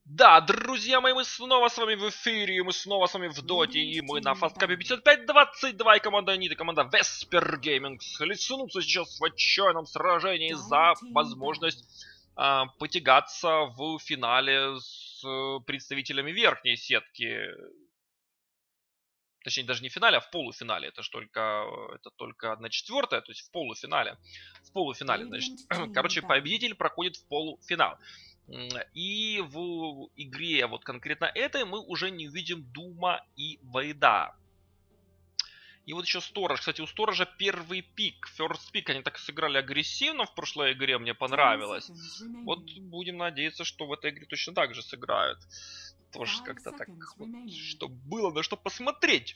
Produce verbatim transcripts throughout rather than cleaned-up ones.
Да, друзья мои, мы снова с вами в эфире, мы снова с вами в доте, и мы на фасткапе пятьдесят пять двадцать два, и команда Нида, команда Vesper Gaming схлестнутся сейчас в отчаянном сражении за возможность э, потягаться в финале с э, представителями верхней сетки. Точнее, даже не в финале, а в полуфинале. Это ж только, это только одна четвертая, то есть в полуфинале. В полуфинале, значит. Короче, победитель проходит в полуфинал. И в игре вот конкретно этой мы уже не увидим Дума и Вейда. И вот еще Сторож. Кстати, у Сторожа первый пик. First пик. Они так сыграли агрессивно в прошлой игре. Мне понравилось. Вот будем надеяться, что в этой игре точно так же сыграют. Тоже как-то так, вот, чтобы было на что посмотреть.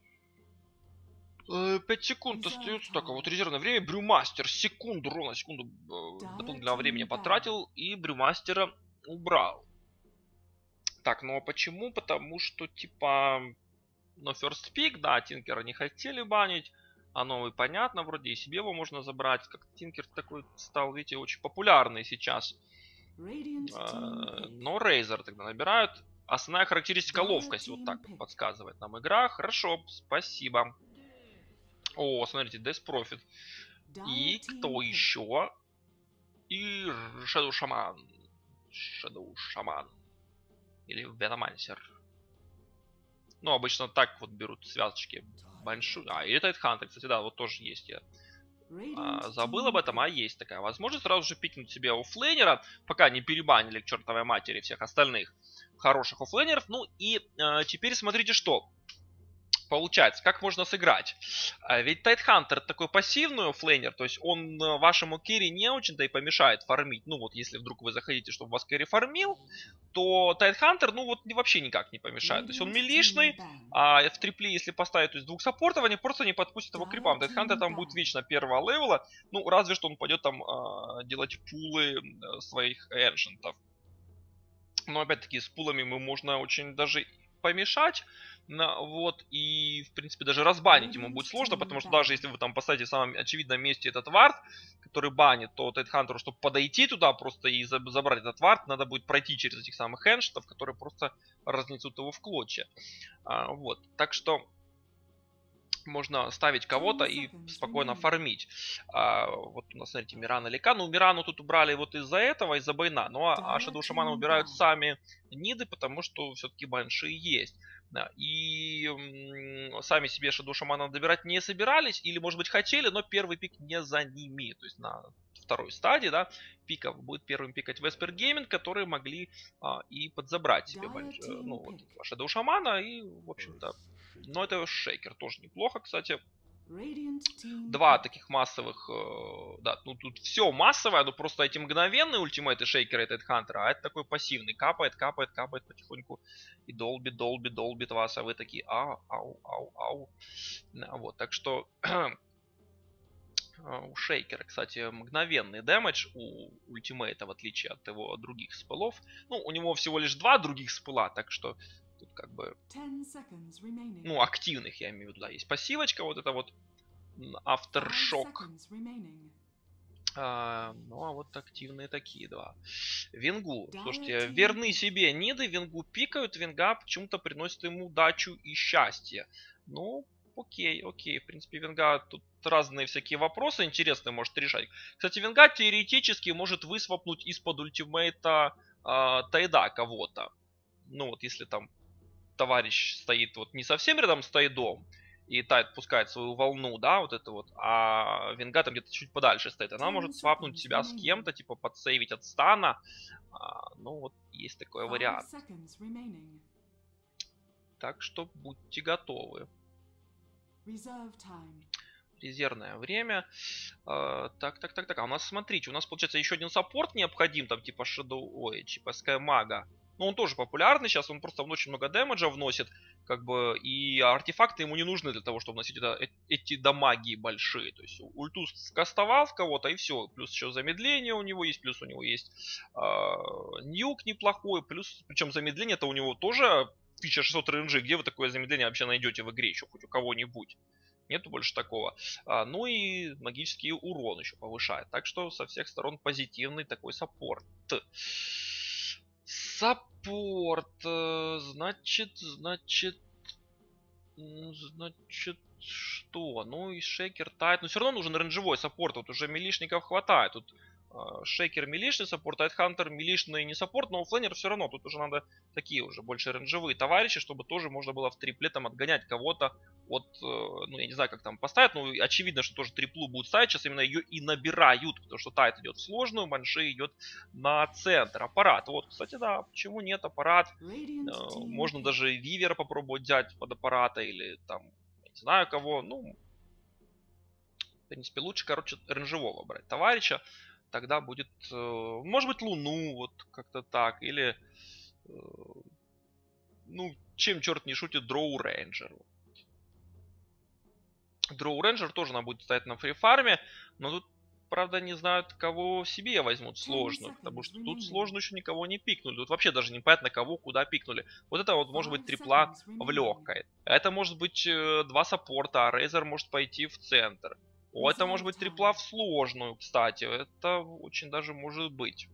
пять секунд остается. Так, а вот резервное время. Брюмастер. Секунду, ровно секунду э, дополнительного времени потратил. И Брюмастера убрал. Так, ну а почему? Потому что, типа, ну, First Pick, да, Тинкера не хотели банить. А новый, понятно, вроде и себе его можно забрать. Как Тинкер такой стал, видите, очень популярный сейчас. Э, но Рейзер тогда набирают. Основная характеристика ловкость, вот так подсказывает нам игра. Хорошо, спасибо. О, смотрите, Death Profit. И кто еще? И Shadow Shaman. Shadow Shaman. Или Venomancer. Ну, обычно так вот берут связочки. Большую. А, и Тайтхантер, кстати, да, вот тоже есть. Я а, забыл об этом, а есть такая возможность сразу же пикнуть себе оффлейнера, пока не перебанили к чертовой матери всех остальных хороших оффлейнеров. Ну и э, теперь смотрите, что получается, как можно сыграть. Ведь Тайтхантер такой пассивный оффлейнер, то есть он вашему керри не очень-то и помешает фармить. Ну вот, если вдруг вы захотите, чтобы вас керри фармил, то Тайтхантер, ну вот, вообще никак не помешает. То есть он милишный, а в трипли, если поставить, то есть двух саппортов, они просто не подпустят его к крипам. Тайтхантер там будет вечно первого левела, ну разве что он пойдет там э, делать пулы своих эншентов. Но опять-таки с пулами мы можно очень даже помешать. На, вот, и, в принципе, даже разбанить ему будет сложно, потому что даже если вы там поставите в самом очевидном месте этот вард, который банит, то Тайтхантеру, чтобы подойти туда просто и забрать этот вард, надо будет пройти через этих самых эншетов, которые просто разнесут его в клочья. А, вот, так что можно ставить кого-то и спокойно фармить. А, вот у нас, смотрите, Мирана Лика. Ну, Мирану тут убрали вот из-за этого, из-за Байна. Ну, а, а Shadow Shaman убирают сами ниды, потому что все-таки банши есть. Да, и м, сами себе Shadow Shaman добирать не собирались, или, может быть, хотели, но первый пик не за ними. То есть на второй стадии, да, пиков будет первым пикать Vesper Gaming, которые могли а, и подзабрать себе банш, ну, вот, Shadow Shaman, и, в общем-то, но это шейкер тоже неплохо, кстати. Два таких массовых, э, да, ну тут все массовое, но просто эти мгновенные ультимейты шейкера и Тайтхантера, а это такой пассивный, капает, капает, капает потихоньку и долбит, долбит, долбит вас, а вы такие ау, ау, ау, ау. Вот, так что у шейкера, кстати, мгновенный дэмэдж у ультимейта, в отличие от его других спелов. Ну, у него всего лишь два других спела, так что тут как бы, ну, активных, я имею в виду, да, есть пассивочка, вот это вот Aftershock. А, ну, а вот активные такие два. Венгу, слушайте, верны себе ниды, Венгу пикают, Венга почему-то приносит ему удачу и счастье. Ну, окей, окей, в принципе, Венга тут разные всякие вопросы интересные может решать. Кстати, Венга теоретически может высвапнуть из-под ультимейта э, Тайда кого-то. Ну, вот если там товарищ стоит вот не совсем рядом с Тайдом, и Тайд пускает свою волну, да, вот это вот, а Венга там где-то чуть подальше стоит, она может свапнуть себя с кем-то, типа подсейвить от стана. А, ну вот, есть такой вариант. Так что будьте готовы. Резервное время. Uh, так, так, так, так. А у нас, смотрите, у нас получается еще один саппорт необходим, там типа Shadow, ой, типа Skymag. Но он тоже популярный сейчас, он просто очень много дэмэджа вносит, как бы, и артефакты ему не нужны для того, чтобы носить это, эти дамаги большие. То есть ульту скастовал в кого-то и все. Плюс еще замедление у него есть, плюс у него есть uh, ньюк неплохой, плюс, причем замедление-то у него тоже тысяча шестьсот рейнджи. Где вы такое замедление вообще найдете в игре еще хоть у кого-нибудь? Нету больше такого. А, ну и магический урон еще повышает. Так что со всех сторон позитивный такой саппорт. саппорт. э, Значит, значит, м, значит, что? Ну и шейкер тайт. Но все равно нужен рейнджевой саппорт. Вот уже милишников хватает. Тут э, шейкер милишный саппорт, тайтхантер милишный не саппорт, но флэнер все равно. Тут уже надо такие уже больше рейнджевые товарищи, чтобы тоже можно было в трипле там отгонять кого-то от, э, ну я не знаю, как там поставить, но очевидно, что тоже триплу будут ставить. Сейчас именно ее и набирают, потому что тайт идет в сложную, банши идет на центр. Аппарат. Вот, кстати, да, почему нет, аппарат. Э, можно даже вивера попробовать взять под аппарата или там, не знаю кого. Ну, в принципе, лучше, короче, рейнджевого брать товарища. Тогда будет, э, может быть, Луну, вот как-то так. Или, э, ну, чем черт не шутит, Дроу Рейнджер. Дроу Рейнджер тоже надо будет ставить на фрифарме. Но тут, правда, не знают, кого себе возьмут сложную. Потому что тут сложную еще никого не пикнули. Тут вообще даже непонятно, кого куда пикнули. Вот это вот может быть трипла в легкой. Это может быть э, два саппорта, а Рейзер может пойти в центр. О, это может быть трипла в сложную, кстати. Это очень даже может быть.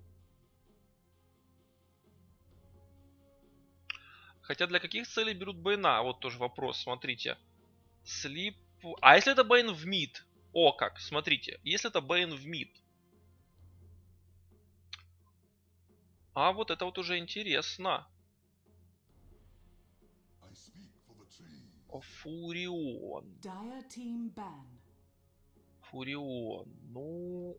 Хотя для каких целей берут Бэйна? Вот тоже вопрос, смотрите. Слип... А если это Бэйн в мид? О, как, смотрите. Если это Бэйн в мид. А вот это вот уже интересно. Фурион. Фурион. Ну...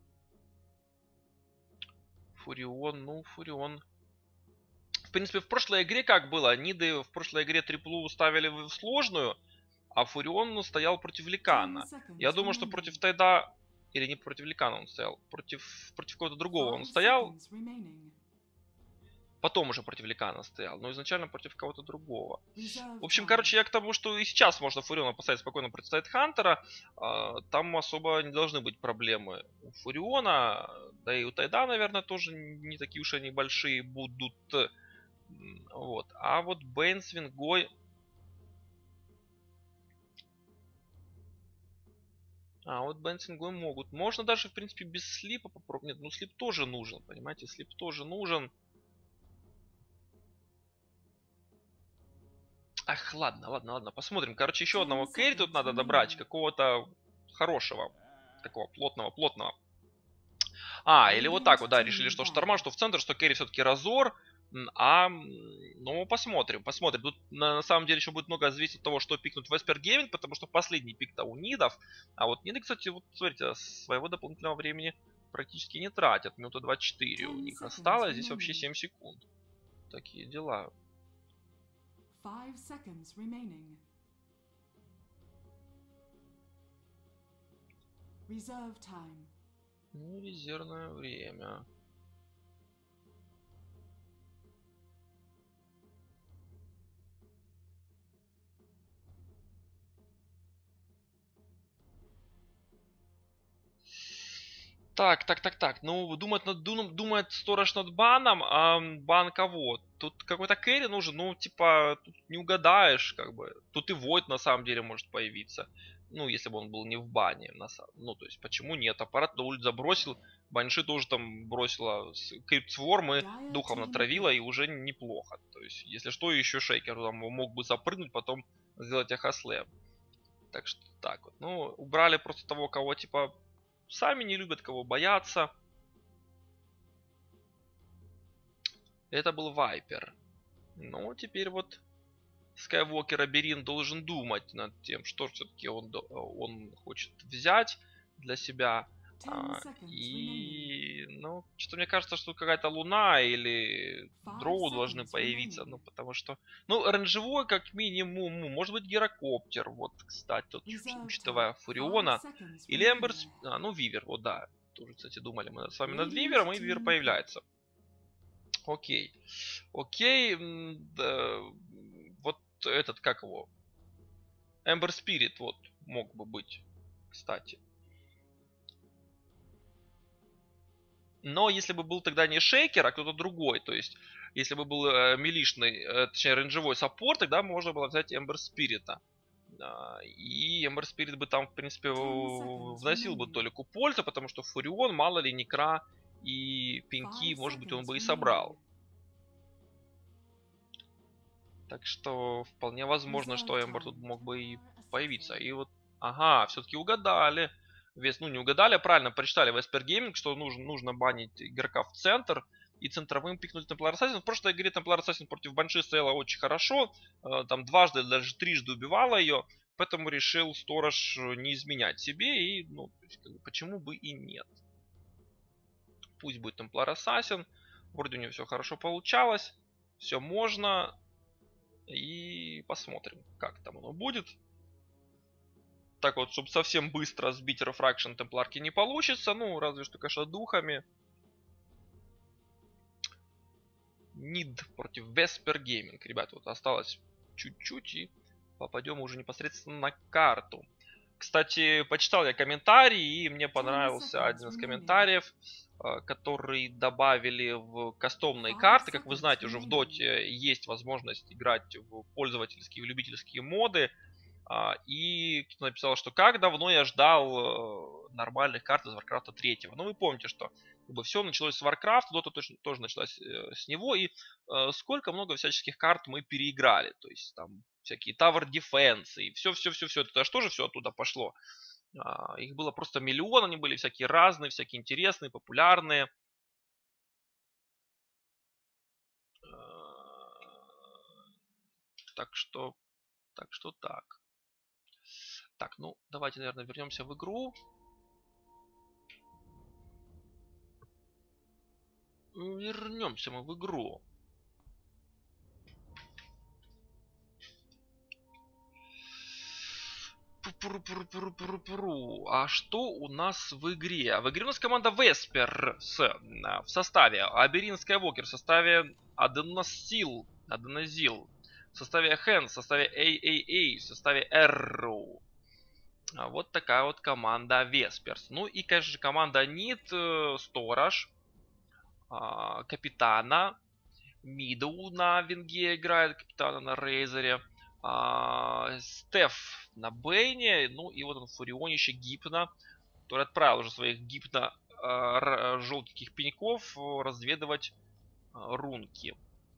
Фурион, ну, Фурион. В принципе, в прошлой игре как было? Ниды в прошлой игре триплу ставили в сложную, а Фурион стоял против Ликана. Я думаю, что против Тайда... Или не против Ликана он стоял. Против, против кого-то другого он стоял. Потом уже против Ликана стоял. Но изначально против кого-то другого. В общем, короче, я к тому, что и сейчас можно Фуриона поставить спокойно против Тайдхантера. Там особо не должны быть проблемы у Фуриона. Да и у Тайда, наверное, тоже не такие уж они большие будут. Вот. А вот Бэйн с Вингой... А, вот Бэйн с Вингой могут. Можно даже, в принципе, без слипа попробовать. Нет, ну слип тоже нужен, понимаете? Слип тоже нужен. Ах, ладно, ладно, ладно, посмотрим. Короче, еще одного керри тут надо добрать. Какого-то хорошего. Такого плотного, плотного. А, или вот так вот, да, решили, что Шторма, что в центр, что керри все-таки Разор. А, ну, посмотрим, посмотрим. Тут на, на самом деле еще будет много зависеть от того, что пикнут Vesper Gaming, потому что последний пик-то у Нидов. А вот Ниды, кстати, вот смотрите, своего дополнительного времени практически не тратят. Минута двадцать четыре у них осталось, здесь вообще семь секунд. Такие дела. Five seconds remaining. Reserve time. Ну, резервное время. Так, так, так, так. Ну, думает, над, думает сторож над баном, а бан кого? Тут какой-то керри нужен, ну, типа, тут не угадаешь, как бы. Тут и Войд на самом деле может появиться. Ну, если бы он был не в бане. На самом... Ну, то есть, почему нет? Аппарат до ульт забросил, Банши тоже там бросила Криптсворм и духом натравила, и уже неплохо. То есть, если что, еще шейкер там мог бы запрыгнуть, потом сделать эхослэм. Так что так вот. Ну, убрали просто того, кого, типа... Сами не любят, кого боятся. Это был Вайпер. Ну, теперь вот Скайуокер Аберин должен думать над тем, что все-таки он, он хочет взять для себя. А, и, ну, что-то мне кажется, что какая-то Луна или Дроу должны появиться. Ну, потому что, ну, рейнджевой как минимум, может быть, Герокоптер. Вот, кстати, тут, учитывая Фуриона. Или Эмберс, а, ну, Вивер, вот, да. Тоже, кстати, думали мы с вами над Вивером, и Вивер появляется. Окей. Окей. Да, вот этот, как его? Эмбер Спирит, вот, мог бы быть, кстати. Но если бы был тогда не шейкер, а кто-то другой, то есть, если бы был э, милишный, э, точнее, рейнджевой саппорт, тогда можно было взять Эмбер Спирита. Э, и Эмбер Спирит бы там, в принципе, вносил бы толику пользы, потому что Фурион, мало ли, Некра и Пеньки, может быть, он бы и собрал. Так что вполне возможно, что Эмбер тут мог бы и появиться. И вот, ага, все-таки угадали. Вес, ну не угадали, а правильно прочитали в Esper Gaming, что нужно, нужно банить игрока в центр и центровым пикнуть Templar Assassin. В прошлой игре Templar Assassin против Банши стояла очень хорошо. Там дважды, даже трижды убивала ее. Поэтому решил Сторож не изменять себе. И, ну, почему бы и нет. Пусть будет Templar Assassin. Вроде у него все хорошо получалось. Все можно. И посмотрим, как там оно будет. Так вот, чтобы совсем быстро сбить Refraction Темпларки не получится. Ну, разве что, конечно, духами. Нид против Vesper Gaming. Ребят, вот осталось чуть-чуть и попадем уже непосредственно на карту. Кстати, почитал я комментарии, и мне понравился один из комментариев, который добавили в кастомные карты. Как вы знаете, уже в доте есть возможность играть в пользовательские, в любительские моды. И кто написал, что как давно я ждал нормальных карт из Warcraft три. Ну, вы помните, что как бы, все началось с Warcraft, Dota тоже, тоже началась с него. И э, сколько много всяческих карт мы переиграли. То есть там всякие Tower Defense и все-все-все-все. Это же тоже все оттуда пошло. А, их было просто миллион, они были всякие разные, всякие интересные, популярные. Так что, так что так. Так, ну, давайте, наверное, вернемся в игру. Вернемся мы в игру. А что у нас в игре? В игре у нас команда Vesper с, в составе Аберинская Вокер, в составе Аденосил, Аденозил, в составе Хэн, в составе эй эй эй, в составе Arrow. Вот такая вот команда Vespers. Ну и, конечно же, команда Нид, Сторож, Капитана, Мидоу на Винге играет, Капитана на Рейзере. Стеф на Бэйне, ну и вот он Фурионище Гипна, который отправил уже своих Гипна э, желтеньких пеньков разведывать э, рунки.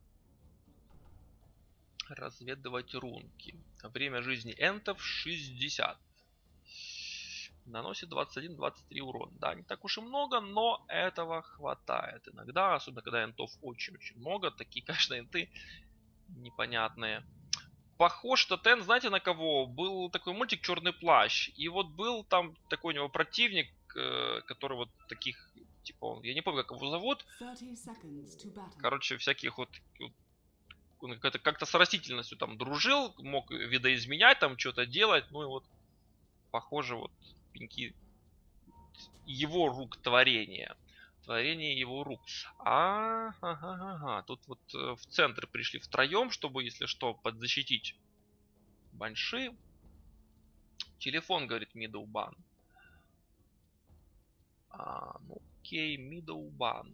Разведывать рунки. Время жизни энтов шестьдесят. Наносит двадцать один двадцать три урон. Да, не так уж и много, но этого хватает иногда. Особенно, когда энтов очень-очень много. Такие, конечно, энты непонятные. Похож что Тен, знаете, на кого? Был такой мультик «Черный плащ». И вот был там такой у него противник, который вот таких, типа, я не помню, как его зовут. Короче, всяких вот, он как-то, как-то с растительностью там дружил, мог видоизменять, там что-то делать. Ну и вот, похоже, вот пеньки его рук творения. Творение его рук. А, ага, ага. Тут вот в центр пришли втроем, чтобы, если что, подзащитить Банши. Телефон, говорит, Мидоубан. А, ну окей, Мидоубан.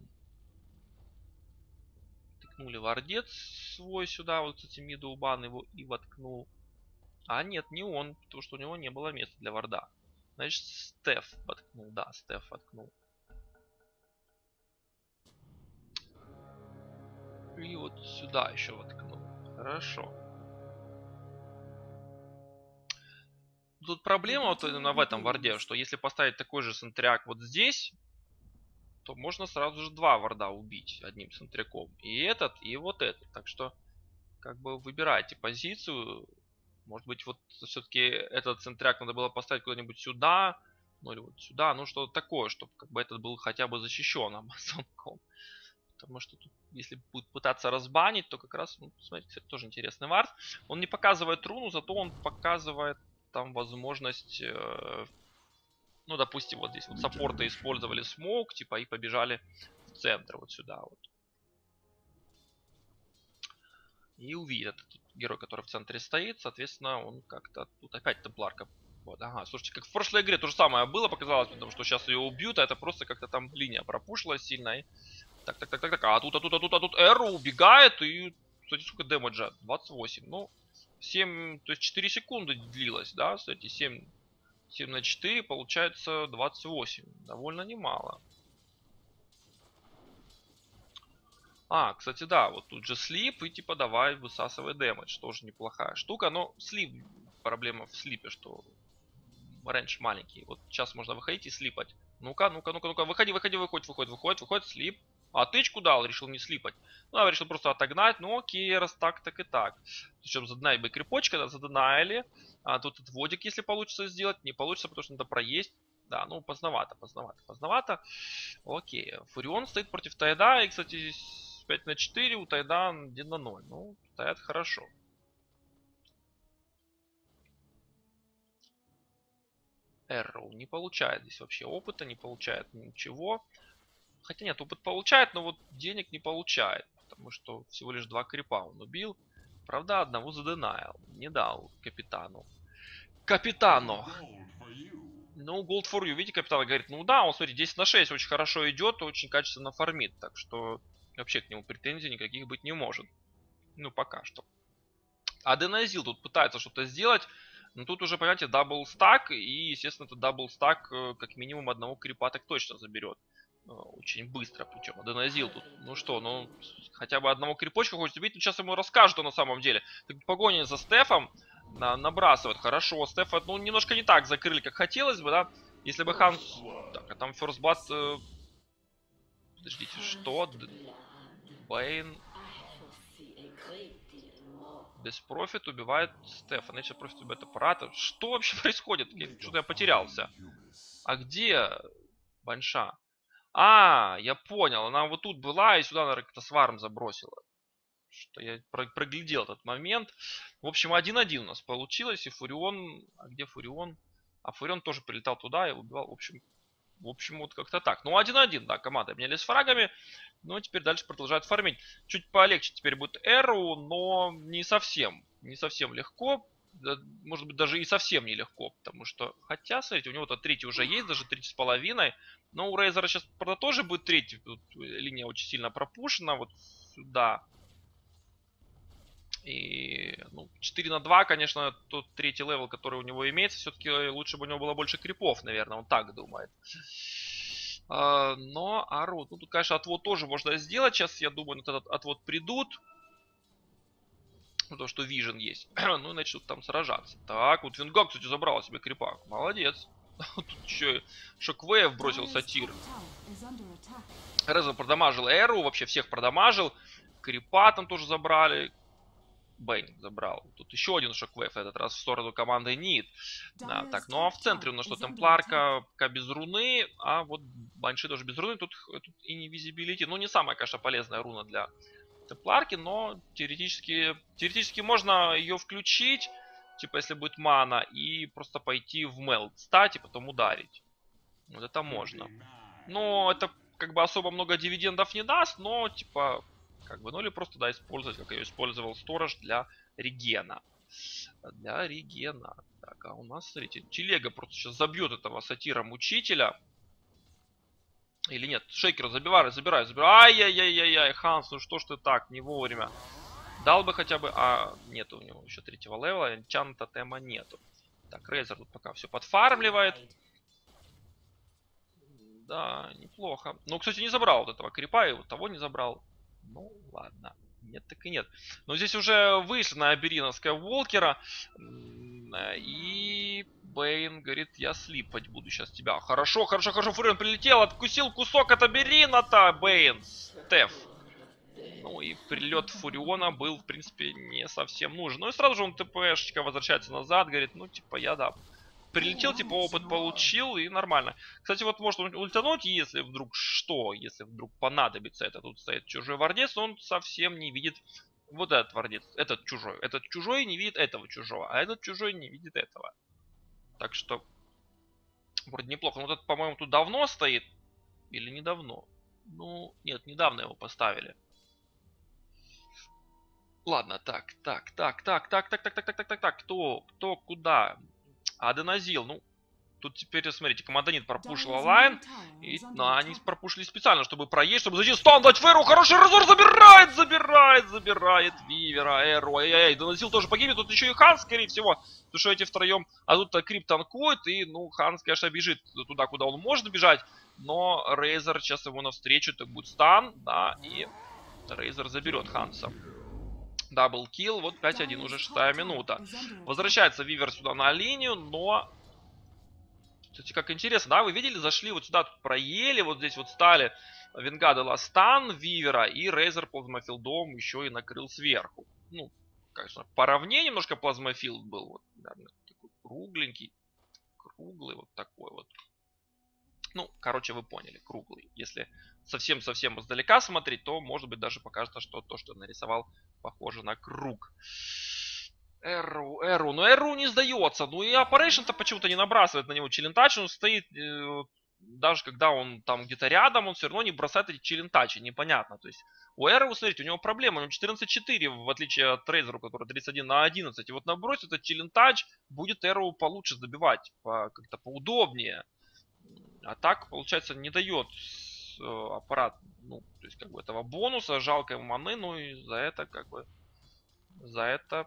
Тыкнули вардец свой сюда, вот, кстати, Мидоубан его и воткнул. А нет, не он, потому что у него не было места для варда. Значит, Стеф воткнул, да, Стеф воткнул. И вот сюда еще воткнул. Хорошо. Тут проблема вот именно в этом варде, что если поставить такой же сентряк вот здесь, то можно сразу же два варда убить одним сентряком. И этот, и вот этот. Так что, как бы выбирайте позицию. Может быть, вот все-таки этот сентряк надо было поставить куда-нибудь сюда, ну или вот сюда. Ну что-то такое, чтобы как бы этот был хотя бы защищен амазонком. Потому что тут, если будет пытаться разбанить, то как раз, ну, смотрите, кстати, тоже интересный вард. Он не показывает руну, зато он показывает там возможность, э, ну, допустим, вот здесь вот саппорты использовали смог, типа, и побежали в центр, вот сюда вот. И увидят этот герой, который в центре стоит, соответственно, он как-то, тут опять темпларка. Вот, ага, слушайте, как в прошлой игре то же самое было, показалось, потому что сейчас ее убьют, а это просто как-то там линия пропушила сильно. И... Так, так, так, так, так, а тут, а тут, а тут, а тут Эру убегает, и, кстати, сколько дэмэджа? двадцать восемь, ну, семь, то есть четыре секунды длилось, да, кстати, семь, семь на четыре, получается двадцать восемь, довольно немало. А, кстати, да, вот тут же слип и типа давай высасывай дэмэдж. Тоже неплохая штука, но слип, проблема в слипе, что раньше маленький. Вот сейчас можно выходить и слипать. Ну-ка, ну-ка, ну-ка, ну-ка, выходи, выходи, выходит, выходит, выходит, выходит, слип. А тычку дал, решил не слипать. Ну, а решил просто отогнать. Ну, окей, раз так, так и так. Причем задонай бы крипочка, да, задонайли. А тут отводик, если получится сделать. Не получится, потому что надо проесть. Да, ну, поздновато, поздновато, поздновато. Окей, Фурион стоит против Тайда. И, кстати, пять на четыре у Тайда один на ноль. Ну, Тайд хорошо. Эрроу не получает здесь вообще опыта, не получает ничего. Хотя нет, опыт получает, но вот денег не получает. Потому что всего лишь два крипа он убил. Правда, одного заденайл. Не дал капитану. Капитану! Ну, gold for you. Видите, капитан говорит, ну да, он, смотри, десять на шесть очень хорошо идет, очень качественно фармит. Так что вообще к нему претензий никаких быть не может. Ну, пока что. А Деназил тут пытается что-то сделать. Но тут уже, понимаете, дабл стак. И, естественно, этот дабл стак как минимум одного крипа так точно заберет. Очень быстро причем. Деназил тут, ну что, ну хотя бы одного крипочка хочет убить. Но сейчас ему расскажут на самом деле. Погоня за Стефом на, набрасывает. Хорошо, Стефа, ну немножко не так закрыли, как хотелось бы, да. Если бы Ханс... Так, а там First Blood... Э... Подождите, что? Бэйн... Без профит убивает Стефа. Значит, профит убивает аппарата. Что вообще происходит? Что-то я потерялся. А где Банша? А, я понял. Она вот тут была и сюда, наверное, как-то сварм забросила. Что я проглядел этот момент. В общем, один-один у нас получилось. И Фурион... А где Фурион? А Фурион тоже прилетал туда и убивал. В общем, в общем вот как-то так. Ну, один-один, да, команда обменялись фрагами. Ну, теперь дальше продолжают фармить. Чуть полегче теперь будет Эру, но не совсем. Не совсем легко. Может быть, даже и совсем нелегко. Потому что, хотя, смотрите, у него-то третий уже есть, даже третий с половиной. Но у Рейзера сейчас, правда, тоже будет третий. Тут линия очень сильно пропушена. Вот сюда. И, ну, четыре на два, конечно, тот третий левел, который у него имеется. Все-таки лучше бы у него было больше крипов, наверное. Он так думает. А, но Ару, ну, тут, конечно, отвод тоже можно сделать. Сейчас, я думаю, на этот отвод придут. То, что Vision есть. Ну, и начнут там сражаться. Так, вот Винга, кстати, забрала себе крипа. Молодец. Тут еще Шоквейв бросил сатир. Резо продамажил Эру, вообще всех продамажил. Крипа там тоже забрали. Бэйн забрал. Тут еще один Шоквейв, в этот раз в сторону команды Нид. Да, так, ну а в центре у нас что, Темпларка пока без руны, а вот Банши тоже без руны. Тут, тут и Invisibility. Ну, не самая, конечно, полезная руна для Темпларки, но теоретически, теоретически можно ее включить, типа если будет мана, и просто пойти в мелд стать и потом ударить. Вот это можно. Но это как бы особо много дивидендов не даст, но типа, как бы, ну или просто, да, использовать, как я использовал Сторож для регена. Для регена. Так, а у нас, смотрите, Телега просто сейчас забьет этого сатира-мучителя. Или нет, Шейкера забивай, забирай, забирай. Ай-яй-яй-яй-яй, Ханс, ну что ж ты так, не вовремя. Дал бы хотя бы... А, нету у него еще третьего левела, энчанта тема нету. Так, Рейзер тут пока все подфармливает. Да, неплохо. Ну, кстати, не забрал вот этого крипа, и вот того не забрал. Ну, ладно. Нет, так и нет. Но здесь уже вышли на Абериновская Волкера. И Бэйн говорит, я слипать буду сейчас тебя. Хорошо, хорошо, хорошо, Фурион прилетел, откусил кусок от Аберина-то, Бэйн, Стеф. Ну и прилет Фуриона был, в принципе, не совсем нужен. Ну и сразу же он ТПшечка возвращается назад, говорит, ну типа я, да, прилетел, типа опыт получил и нормально. Кстати, вот можно ультануть, если вдруг что, если вдруг понадобится это. Тут стоит чужой вардец, он совсем не видит вот этот вардец, этот чужой. Этот чужой не видит этого чужого, а этот чужой не видит этого. Так что, вроде неплохо. Ну, вот этот, по-моему, тут давно стоит. Или недавно? Ну, нет, недавно его поставили. Ладно, так, так, так, так, так, так, так, так, так, так, так, так, кто, кто, куда? Аденазил, ну, тут теперь, смотрите, команда Нид пропушила лайн. И, ну, они пропушили специально, чтобы проесть, чтобы зайти стан дать Феру. Хороший разор, забирает, забирает, забирает Вивера, Эру. Ай-яй-яй, Аденазил тоже погибнет. Тут еще и Ханс, скорее всего. Потому что эти втроем. А тут Крип танкует. И, ну, Ханс, конечно, бежит туда, куда он может бежать. Но Рейзер сейчас ему навстречу. Так будет стан, да, и Рейзер заберет Ханса. Даблкил, вот пять один, уже шестая минута. Возвращается Вивер сюда на линию, но... Кстати, как интересно, да, вы видели, зашли вот сюда, тут проели, вот здесь вот стали Венгада Ластан, Вивера, и Рейзер плазмофилдом еще и накрыл сверху. Ну, конечно, поровнее немножко плазмофилд был, вот, наверное, такой кругленький, круглый вот такой вот. Ну, короче, вы поняли, круглый. Если совсем-совсем издалека смотреть, то, может быть, даже покажется, что то, что я нарисовал, похоже на круг. Эру, Эру, но Эру не сдается. Ну и Operation-то почему-то не набрасывает на него челентач. Он стоит, э, даже когда он там где-то рядом, он все равно не бросает эти челентачи. Непонятно. То есть у Эру, смотрите, у него проблема. У него четырнадцать четыре, в отличие от Рейзера, который тридцать один на одиннадцать. И вот набросит этот челентач, будет Эру получше забивать. По, как-то поудобнее. А так, получается, не дает э, аппарат, ну, то есть, как бы, этого бонуса, жалко ему маны, ну и за это, как бы, за это,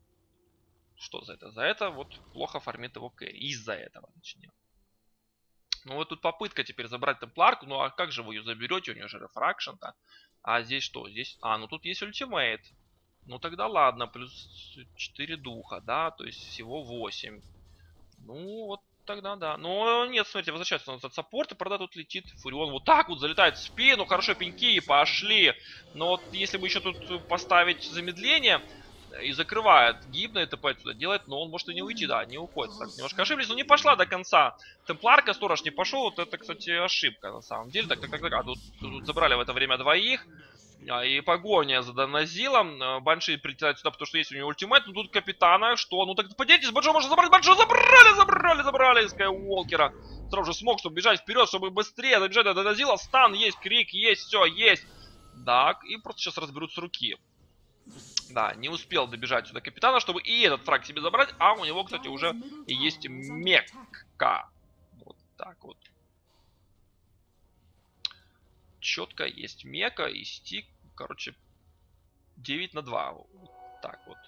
что за это? За это вот плохо фармит его кэри, из-за этого, точнее. Ну, вот тут попытка теперь забрать темпларку, ну, а как же вы ее заберете, у нее же рефракшн-то. А здесь что? Здесь, а, ну, тут есть ультимейт. Ну, тогда ладно, плюс четыре духа, да, то есть всего восемь. Ну, вот. Тогда да. Но нет, смотрите, возвращается у нас от саппорта, правда тут летит Фурион. Вот так вот залетает в спину. Хорошо, пеньки пошли. Но вот если бы еще тут поставить замедление и закрывает гибно, это отсюда делает, но он может и не уйти, да, не уходит. Так, немножко ошиблись, но не пошла до конца. Темпларка, сторож не пошел. Вот это, кстати, ошибка на самом деле. Так, так, так, так. А тут, тут забрали в это время двоих. И погоня за Даназилом. Банши прилетает сюда, потому что есть у него ультимейт. Но тут капитана, что? Ну так поделитесь, Баншо можно забрать. Баншо забрали, забрали, забрали Скайуолкера. Сразу же смог, чтобы бежать вперед, чтобы быстрее добежать до Даназила. Стан есть, крик есть, все есть. Так, и просто сейчас разберут с руки. Да, не успел добежать сюда капитана, чтобы и этот фраг себе забрать. А у него, кстати, уже и есть мекка. Вот так вот. Четко есть мека и стик. Короче, девять на два. Вот так вот.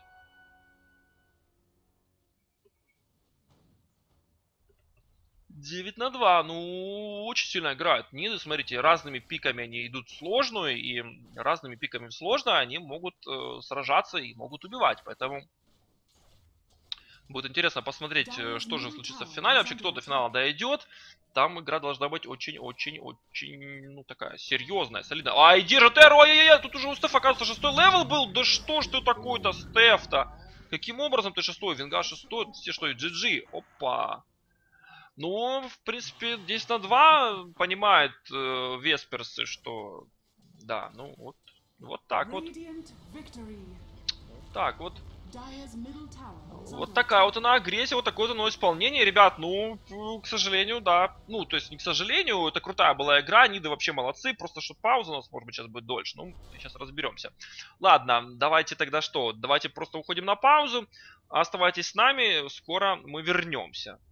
девять на два. Ну, очень сильно играют Ниды. Смотрите, разными пиками они идут в сложную. И разными пиками в сложную они могут э, сражаться и могут убивать. Поэтому будет интересно посмотреть, что же случится в финале. Вообще, кто до финала дойдет. Там игра должна быть очень-очень-очень, ну, такая серьезная, солидная. Ай, держит Эру, ай-яй-яй, тут уже у Стефа, оказывается, шестой левел был. Да что ж ты такой-то, Стеф-то? Каким образом ты шестой? Венга шестой, все что, джи джи. Опа. Ну, в принципе, десять на два понимает э, Весперсы, что... Да, ну, вот, вот так вот. Вот так вот. Вот такая вот она агрессия, вот такое вот оно исполнение, ребят, ну, к сожалению, да. Ну, то есть, не к сожалению, это крутая была игра, Ниды вообще молодцы, просто что пауза у нас, может быть, сейчас будет дольше. Ну, сейчас разберемся. Ладно, давайте тогда что? Давайте просто уходим на паузу, оставайтесь с нами, скоро мы вернемся.